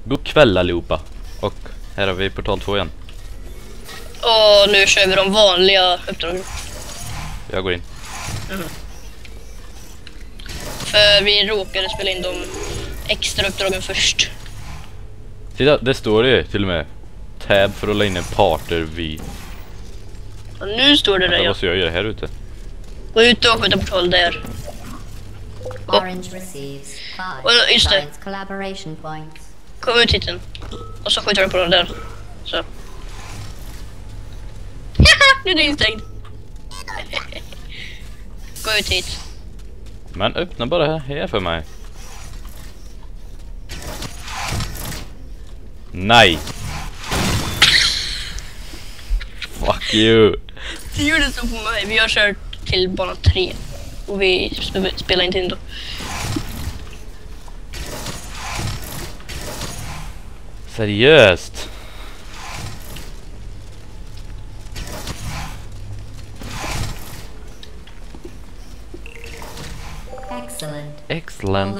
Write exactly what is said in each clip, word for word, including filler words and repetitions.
God kväll allihopa. Och här har vi portal två igen. Och nu kör vi de vanliga uppdragen. Jag går in. Mm. För vi råkade spela in de extra uppdragen först. Titta, det står det till och med. Tab för att lägga in en parter vid. Och nu står det där, Vad ja. ska jag göra här ute? Gå ut och skjuta portal där. Och, och just det. Kom ut hit den. Och så skjuter du på den där. Så. Nu är du instängd. Gå ut hit. Men öppna bara här för mig. Nej. Fuck you. Det gjorde så på mig. Vi har kört till bana tre. Och vi spelar inte in då. Seriöst. Excellent. Excellent.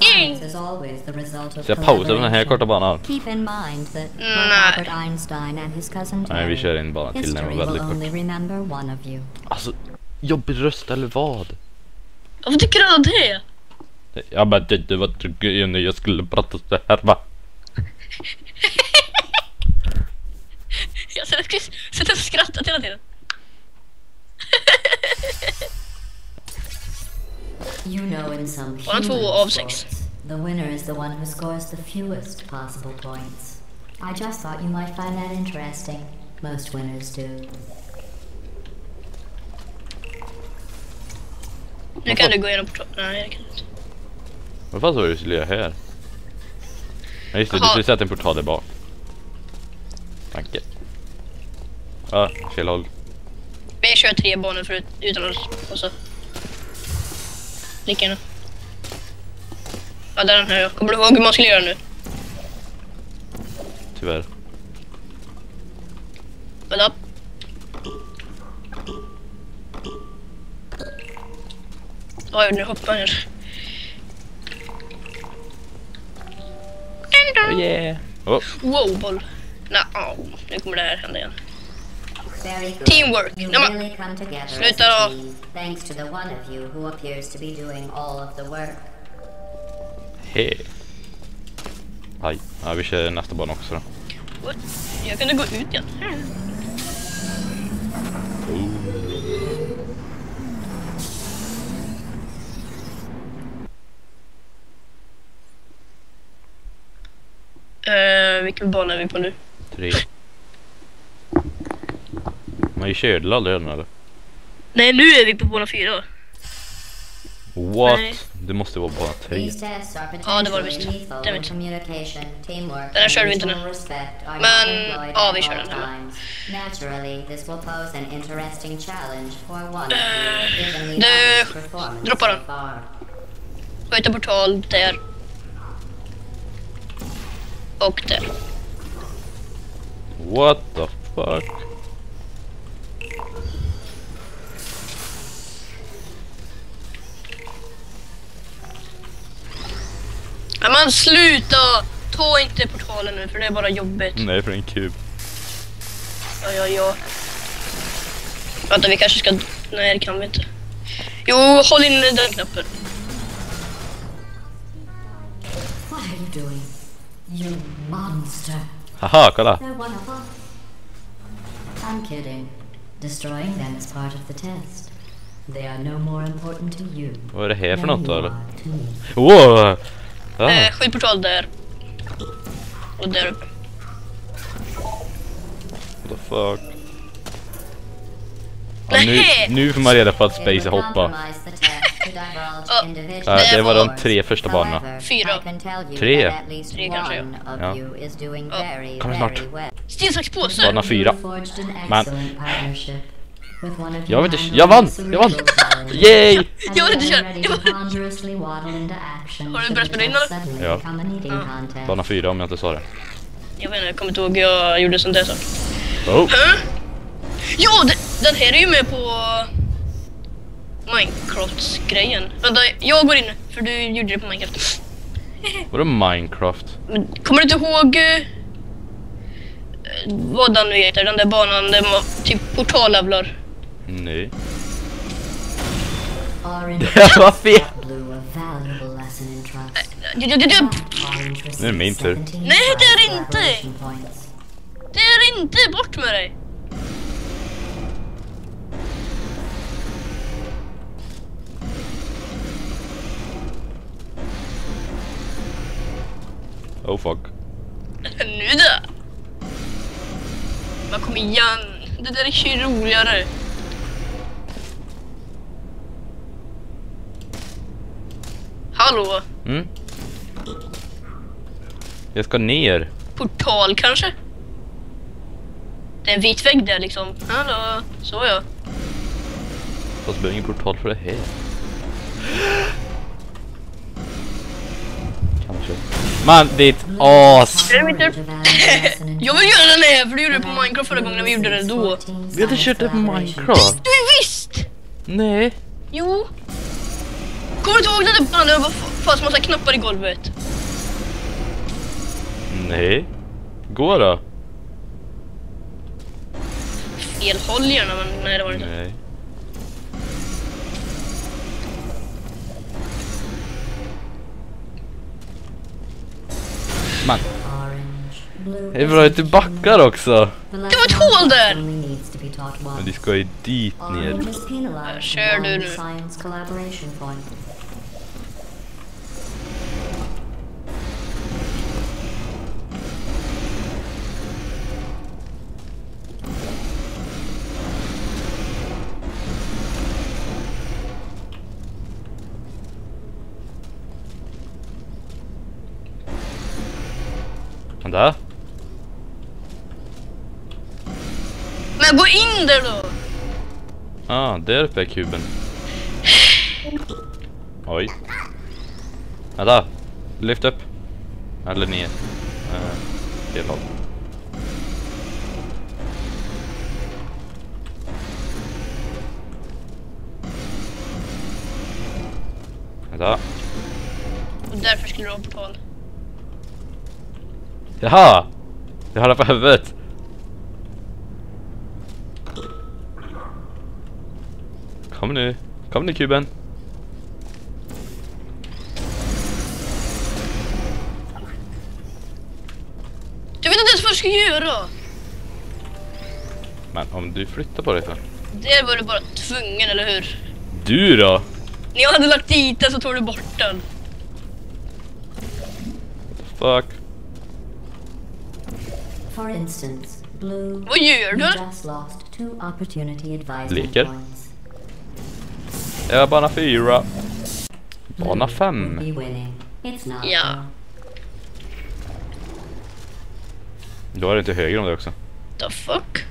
Så jag pausar den här korta banan. Keep in mind that Nej. Albert Einstein and his cousin Nej, vi kör in banan till den var väldigt kort. only remember one of you. Alltså, jobbig röst eller vad? Varför tycker du om det? Jag bara, det, det var tryggare när jag skulle prata så här, va? Jag sitter och skrattar hela tiden. You know, in some Bara två human av sex. sports, the winner is the one who scores the fewest possible points. I just thought you might find that interesting. Most winners do. Nu kan du gå igenom portal. Nej, jag kan inte. Vad fan så du skulle göra här? Nej just det, du Aha. skulle sätta en portal där bak. Tanke. Ja, fel håll. Vi kör tre banor förut utan att... Och så... Lika nu. Ja, där är den här. Kommer du ihåg hur man skulle göra nu? Tyvärr. Vänta. Oj, nu hoppar jag ner. Oh yeah. Oh. Wow, boll. Nej, oh, nu kommer det här hända igen. Very good. Teamwork. You Nej, men- really come together as Sluta a då. team, thanks to the one of you who appears to be doing all of the work. Hej. Aj. Ja, vi kör nästa bana också då. What? Jag kunde gå ut igen. Uh, vilken bana är vi på nu? Tre. Men vi körde aldrig den eller? Nej, nu är vi på bana fyra. What? Nej. Det måste vara bara tre. These tests are Ja, det var det potentially visst. lethal Det when vet jag. communication, teamwork, Den här körde vi and inte nu. mutual respect are Men, not employed ja, at vi kör all den här. times. Naturally, this will pose an interesting challenge for one of you, given the du- obvious performance droppa so den. far. Skjuta portal där. Och där. What the fuck? Men man sluta! Ta inte portalen nu för det är bara jobbigt. Nej, för en kub. Ja, ja, ja. Vänta, vi kanske ska... Nej, det kan vi inte. Jo, håll in den knappen. What are you doing? You monster. Haha, kolla. They're one of us. I'm kidding. Destroying them is part of the test. They are no more important to you. Vad är det här för than något då you eller? are to me. Wow! Ah. Eh, skjut portal där. Och där uppe. What the fuck? Ja, nu, Nej! nu får man reda på att It Space would hoppa. compromise the test to divulge Ja, individual Ja, det var de scores. tre första banorna. However, Fyra. I can tell you Tre. that at least Tre kanske, one of ja. you is doing Ja, very, kommer snart. very well. Sten, sax, påse! Bana fyra. You forged an Men- excellent partnership with one of Jag you vet inte, handling jag vann! the Jag vann! cerebral challenges. Yay! And Jag vill inte the köra. other ready Jag to vill- ponderously waddle into action Har du should börjat the spela in, test eller? suddenly Ja. become an eating Ja. contest. Bana fyra om jag inte sa det. Jag vet inte, jag kommer inte ihåg jag gjorde sånt där så. Oh! Hä? Ja, det, den här är ju med på Minecraft-grejen. Vänta, jag går in för du gjorde det på Minecraft. Vadå Minecraft? Men kommer du inte ihåg uh, vad den nu heter? Den där banan där man typ portalavlar. Nej. Orange Vad fel! blue a valuable lesson in trust. Det, det, det, det, Orange Nu är det min tur. receives Nej, det är seventeen inte. collaboration points. det är inte bort med dig. Oh fuck. Nu då. Men kom igen. Det där är ju roligare. Hallå? Mm. Jag ska ner. Portal kanske? Det är en vit vägg där liksom. Hallå? Så ja. Fast det blir ingen portal för det här. Kanske. Man, ditt as! Jag vill inte- Jag vill göra den här för du gjorde det på Minecraft förra gången när vi gjorde det då. Vi hade kört det på Minecraft. Du är visst! Nej. Jo. Kommer du inte ihåg den där banan? Det var fast massa knappar i golvet. Nej. Gå då. Fel håll gärna, men nej det var det inte. Nej. Man. Det är bra att du backar också. Det var ett hål där! Men du ska ju dit ner. Kör du nu. Science collaboration point. Vänta. Men gå in där då! Ah, där uppe är kuben. Oj. Vänta. Lyft upp. Eller ner. Uh, fel håll. Vänta. Och därför skulle du ha portal. Jaha! Jag har det på huvudet. Kom nu. Kom nu kuben. Du vet inte ens vad du ska göra! Men om du flyttar på dig så. Där var du bara tvungen, eller hur? Du då? När jag hade lagt dit den så tog du bort den. Fuck. For instance, blue. Vad gör You du? just lost two opportunity advisement Leker. points. Det var bana fyra. Bana fem. Be winning. It's not Ja. fair. Då är det inte höger om det också. The fuck?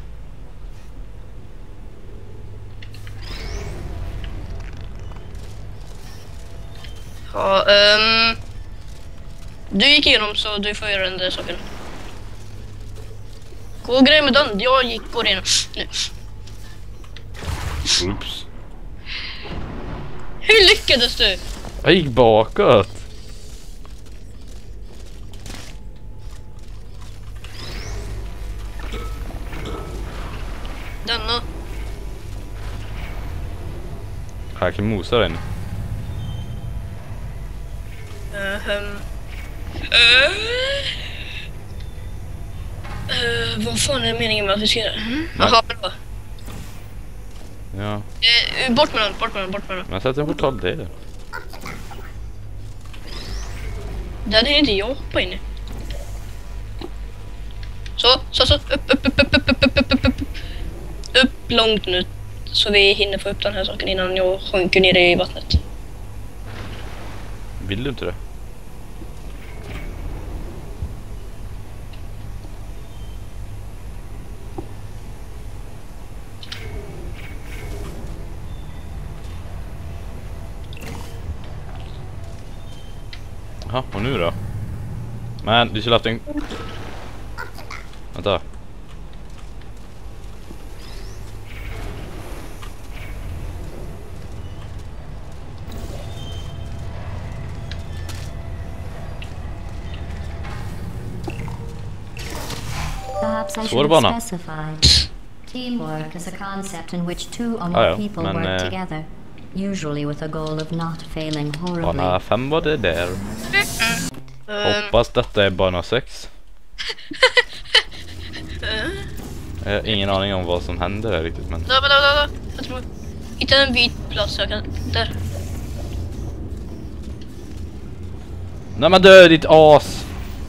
Ja, ehm... du gick igenom så du får göra den där saken. Gå och grej med den. Jag gick går igenom. Nu. Oops. Hur lyckades du? Jag gick bakåt. Denna. Jag kan mosa den. Ehm... Uh, uh, vad fan är meningen med att vi ska göra? Jaha, bra. Ja. Uh, bort med den, bort med den, bort med den. Men jag sätter en portal där. Den är inte jag hoppa in i. Så, så, så. Upp, upp, upp, upp, upp, upp, upp, upp, upp, upp. Upp långt nu. Så vi hinner få upp den här saken innan jag sjunker ner i vattnet. Vill du inte det? Jaha, och nu då? Men du skulle haft en... Vänta. Perhaps I Svår should have bana. specified. Teamwork is a concept in which two or Ah, more ja, people men, work eh, together, usually with a goal of not failing horribly. Bana fem var det där. Um, Hoppas detta är bana sex. Jag har ingen aning om vad som händer här riktigt, men... Vänta, vänta, vänta. Jag tror... Hitta en vit plats jag kan... Där. Nej men dö ditt as!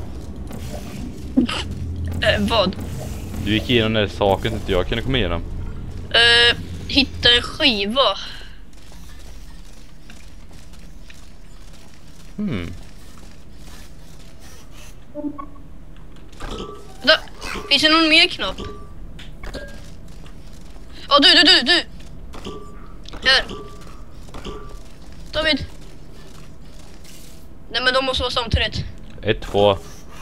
Eh, vad? Du gick igenom den där saken så inte jag kunde komma igenom. Eh, hitta en skiva. Hmm. Vänta, finns det någon mer knapp? Ja, du, du, du, du! Här. David. Nej, men de måste vara samtidigt. Ett, två.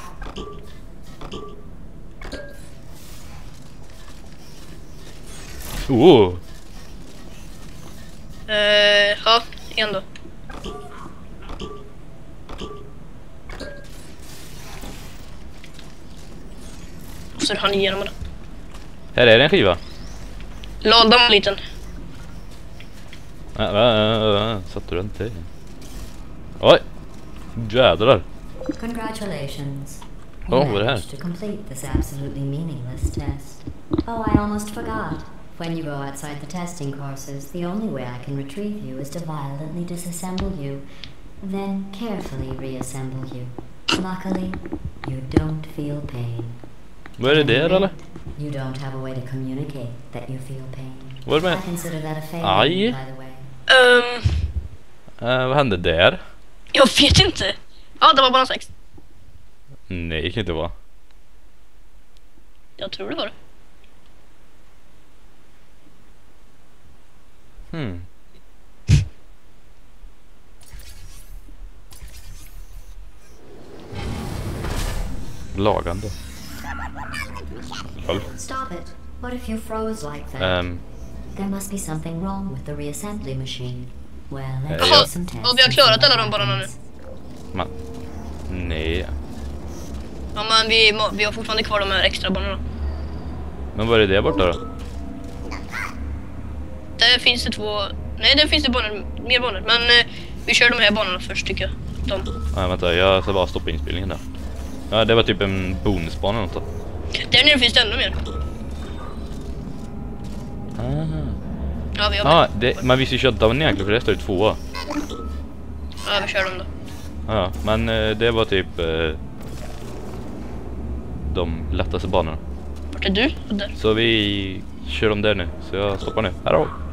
Oh! Eh, ja, en då. Och så hann igenom det. Här är det en skiva. Ladan var liten. Äh, äh, äh, satte du inte? Oj! Jädrar! Congratulations. Oh, You what the managed heck? to complete this absolutely meaningless test. Oh, I almost forgot. When you go outside the testing courses, the only way I can retrieve you is to violently disassemble you, then carefully reassemble you. Luckily, you don't feel pain. Vad är det där eller? You don't have a way to communicate that you feel pain. Vad är det I med? consider that a Aj. failure, by the way. Um, Äh, vad hände där? jag vet inte. Ja, det var bara sex. Nej, det kan inte vara. Jag tror det var det. Hmm. Lagande. Lol. Stop it. What if you froze like that? Ehm, There must be something wrong with the reassembly machine. Well, let's Eh, do ja. some tests. Ja, vi har and klarat see alla what de banorna nu. happens. man. Nej. Ja, men vi, må- vi har fortfarande kvar de här extra banorna. Men vad är det där borta då? Där finns det två... Nej, där finns det banor, mer banor. Men eh, vi kör de här banorna först, tycker jag. De. Nej, vänta, jag ska bara stoppa inspelningen där. Ja, det var typ en bonusbana eller något då. Där nere finns det ännu mer. Ah. Ja, vi har Ah, det, men vi ska köra down egentligen för det står ju tvåa. Ja, vi kör dem då. Ja, men eh, det var typ eh, de lättaste banorna. Vart är du? Där. Så vi kör dem där nu. Så jag stoppar nu. Hej då!